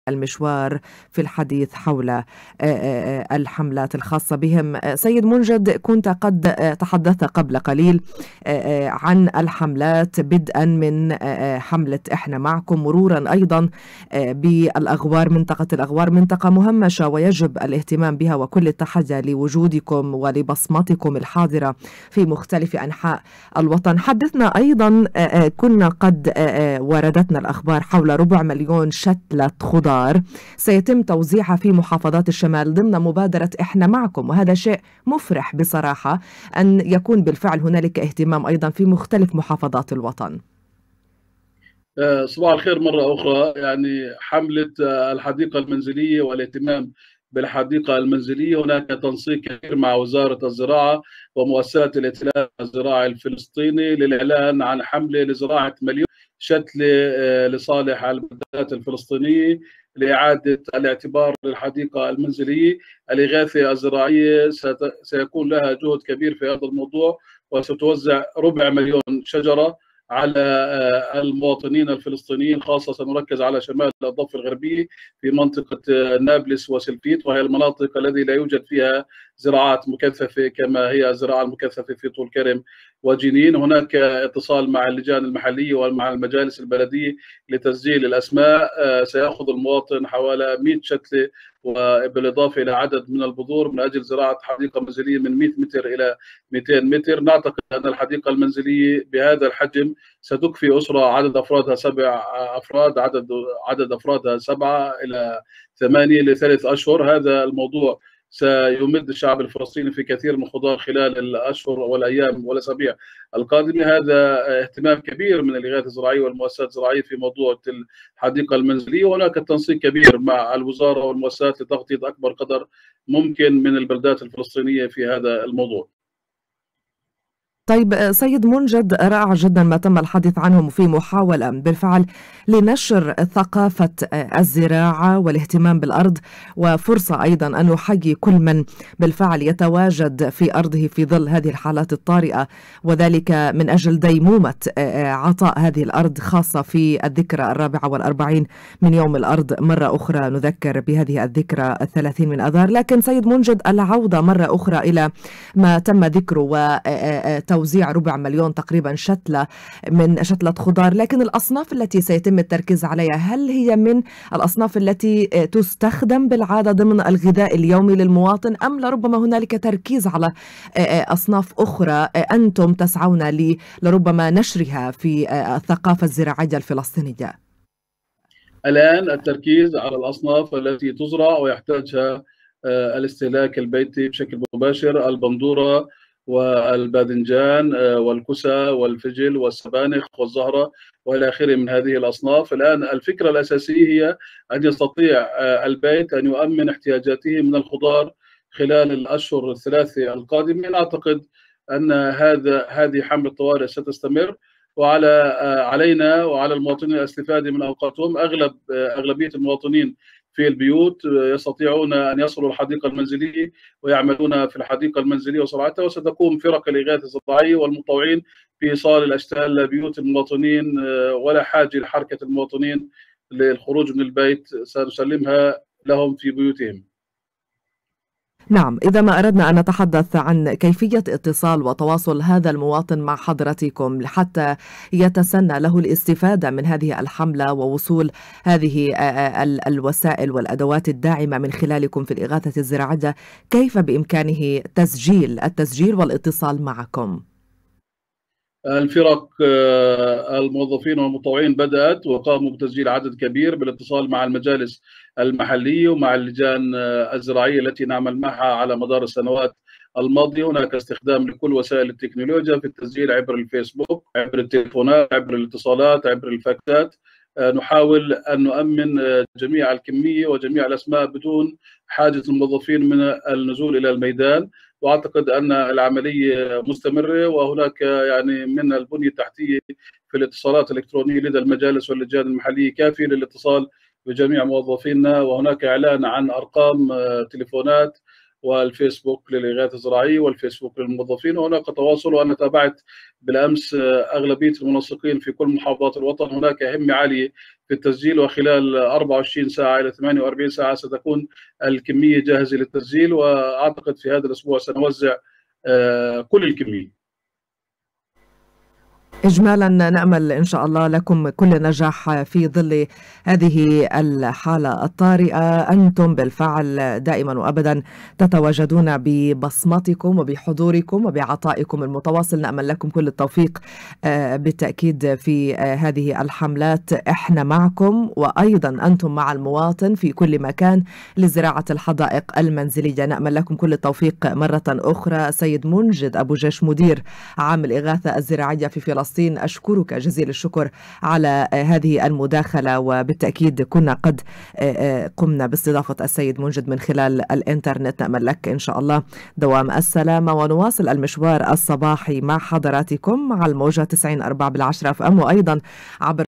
المشوار في الحديث حول الحملات الخاصة بهم. سيد منجد، كنت قد تحدثت قبل قليل عن الحملات، بدءا من حملة إحنا معكم، مرورا أيضا بالأغوار. منطقة الأغوار منطقة مهمشة ويجب الاهتمام بها، وكل التحية لوجودكم ولبصمتكم الحاضرة في مختلف أنحاء الوطن. حدثنا أيضا، كنا قد وردتنا الأخبار حول 250,000 شتلة خضار سيتم توزيعها في محافظات الشمال ضمن مبادرة إحنا معكم، وهذا شيء مفرح بصراحة أن يكون بالفعل هنالك اهتمام أيضا في مختلف محافظات الوطن. صباح الخير مرة أخرى. يعني حملة الحديقة المنزلية والاهتمام بالحديقة المنزلية، هناك تنسيق كبير مع وزارة الزراعة ومؤسسات الائتلاف الزراعي الفلسطيني للإعلان عن حملة لزراعة 1,000,000 شتلة لصالح البلدات الفلسطينية لإعادة الاعتبار للحديقة المنزلية. الإغاثة الزراعية سيكون لها جهد كبير في هذا الموضوع، وستوزع 250,000 شجرة على المواطنين الفلسطينيين، خاصة سنركز على شمال الضفة الغربية في منطقة نابلس وسلفيت، وهي المناطق التي لا يوجد فيها زراعات مكثفة كما هي الزراعة المكثفة في طول كرم وجنين. هناك اتصال مع اللجان المحلية ومع المجالس البلدية لتسجيل الأسماء. سيأخذ المواطن حوالي 100 شتلة، وبالإضافة إلى عدد من البذور من أجل زراعة حديقة منزلية من 100 متر إلى 200 متر. نعتقد أن الحديقة المنزلية بهذا الحجم ستكفي أسرة عدد أفرادها 7 أفراد، عدد أفرادها 7 إلى 8 ل3 أشهر. هذا الموضوع سيمد الشعب الفلسطيني في كثير من الخضار خلال الأشهر والأيام والأسابيع القادمة. هذا اهتمام كبير من الإغاثة الزراعية والمؤسسات الزراعية في موضوع الحديقة المنزلية، وهناك تنسيق كبير مع الوزارة والمؤسسات لتغطية أكبر قدر ممكن من البلدات الفلسطينية في هذا الموضوع. طيب سيد منجد، رائع جدا ما تم الحديث عنه في محاولة بالفعل لنشر ثقافة الزراعة والاهتمام بالأرض، وفرصة أيضا أن نحيي كل من بالفعل يتواجد في أرضه في ظل هذه الحالات الطارئة، وذلك من أجل ديمومة عطاء هذه الأرض، خاصة في الذكرى 44 من يوم الأرض. مرة أخرى نذكر بهذه الذكرى 30 من أذار. لكن سيد منجد، العودة مرة أخرى إلى ما تم ذكره توزيع 250,000 تقريبا شتلة من شتلة خضار، لكن الأصناف التي سيتم التركيز عليها هل هي من الأصناف التي تستخدم بالعادة ضمن الغذاء اليومي للمواطن، أم لربما هنالك تركيز على أصناف أخرى أنتم تسعون لربما نشرها في الثقافة الزراعية الفلسطينية؟ الآن التركيز على الأصناف التي تزرع ويحتاجها الاستهلاك البيتي بشكل مباشر: البندورة والباذنجان والكسى والفجل والسبانخ والزهرة والى اخره من هذه الاصناف. الان الفكره الاساسيه هي ان يستطيع البيت ان يؤمن احتياجاته من الخضار خلال الاشهر الثلاثه القادمه. اعتقد ان هذه حمله طوارئ ستستمر، علينا وعلى المواطنين الاستفاده من اوقاتهم. اغلبيه المواطنين في البيوت يستطيعون أن يصلوا الحديقة المنزلية ويعملون في الحديقة المنزلية وصناعتها، وستقوم فرق الإغاثة الزراعية والمتطوعين في إيصال الأشتال لبيوت المواطنين، ولا حاجة لحركة المواطنين للخروج من البيت، سنسلمها لهم في بيوتهم. نعم، إذا ما أردنا أن نتحدث عن كيفية اتصال وتواصل هذا المواطن مع حضرتكم حتى يتسنى له الاستفادة من هذه الحملة ووصول هذه الوسائل والأدوات الداعمة من خلالكم في الإغاثة الزراعية، كيف بإمكانه التسجيل والاتصال معكم؟ الفرق الموظفين والمتطوعين بدأت وقاموا بتسجيل عدد كبير بالاتصال مع المجالس المحلية ومع اللجان الزراعية التي نعمل معها على مدار السنوات الماضية. هناك استخدام لكل وسائل التكنولوجيا في التسجيل عبر الفيسبوك، عبر التليفونات، عبر الاتصالات، عبر الفاكسات. نحاول أن نؤمن جميع الكمية وجميع الأسماء بدون حاجة الموظفين من النزول إلى الميدان، واعتقد ان العمليه مستمره، وهناك يعني من البنيه التحتيه في الاتصالات الالكترونيه لدى المجالس واللجان المحليه كافيه للاتصال بجميع موظفينا، وهناك اعلان عن ارقام تليفونات والفيسبوك للإغاثة الزراعية والفيسبوك للموظفين، وهناك تواصل. وأنا تابعت بالأمس أغلبية المنسقين في كل محافظات الوطن. هناك همة عالية في التسجيل، وخلال 24 ساعة إلى 48 ساعة ستكون الكمية جاهزة للتسجيل، وأعتقد في هذا الأسبوع سنوزع كل الكمية. إجمالا نأمل إن شاء الله لكم كل نجاح في ظل هذه الحالة الطارئة. أنتم بالفعل دائما وأبدا تتواجدون ببصمتكم وبحضوركم وبعطائكم المتواصل. نأمل لكم كل التوفيق بالتأكيد في هذه الحملات. إحنا معكم، وأيضا أنتم مع المواطن في كل مكان لزراعة الحدائق المنزلية. نأمل لكم كل التوفيق مرة أخرى. سيد منجد أبو جيش، مدير عام الإغاثة الزراعية في فلسطين، أشكرك جزيل الشكر على هذه المداخلة، وبالتأكيد كنا قد قمنا باستضافة السيد منجد من خلال الإنترنت. نأمل لك إن شاء الله دوام السلامة، ونواصل المشوار الصباحي مع حضراتكم على الموجة 90.4 FM، وأيضا عبر